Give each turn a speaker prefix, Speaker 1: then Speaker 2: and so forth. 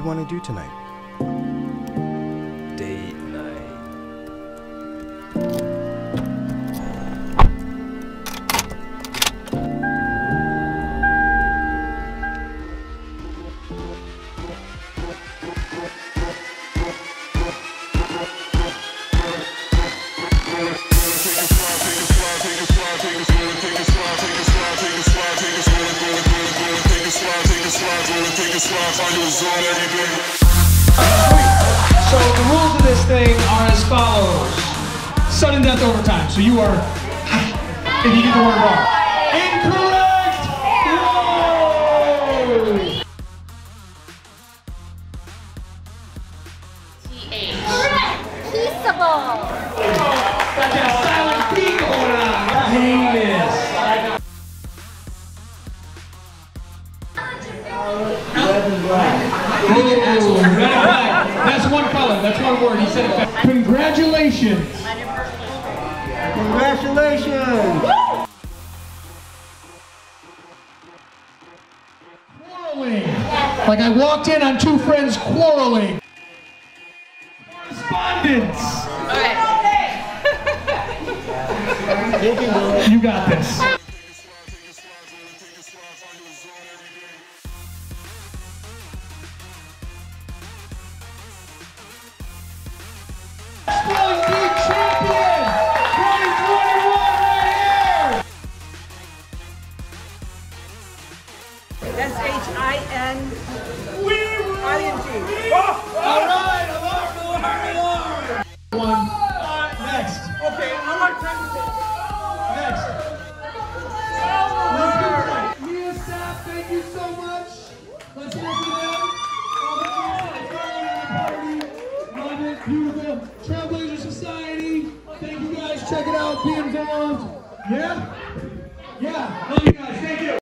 Speaker 1: you want to do tonight?
Speaker 2: Date night.
Speaker 3: So the rules of this thing are as follows. Sudden death overtime. So you are, if you get the word wrong. Incorrect! Whoa!
Speaker 4: Peaceable.
Speaker 3: Got that silent P going on. Heinous. Ooh, red and black. That's one color. That's one word. He said it fast. Congratulations.
Speaker 5: Congratulations.
Speaker 3: Quarreling. Like I walked in on two friends quarreling. Correspondence. You got this.
Speaker 6: S-H-I-N-I-N-G.
Speaker 3: All right, alarm. One. Next.
Speaker 6: Okay, I like time to take.
Speaker 3: Next. Let's do it. Mia, staff, thank you so much. Let's hear it for them. All the kids that are in the party. Love it. Beautiful. Trailblazer Society. Thank you guys. Check it out. Be involved. Yeah? Yeah. Love you guys. Thank you.